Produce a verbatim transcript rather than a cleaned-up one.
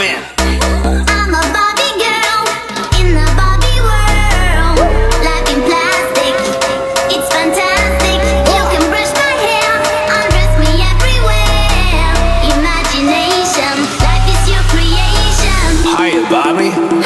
man. I'm a Barbie girl in the Barbie world. Life in plastic, it's fantastic. You can brush my hair, undress me everywhere. Imagination, life is your creation. Hiya, Barbie.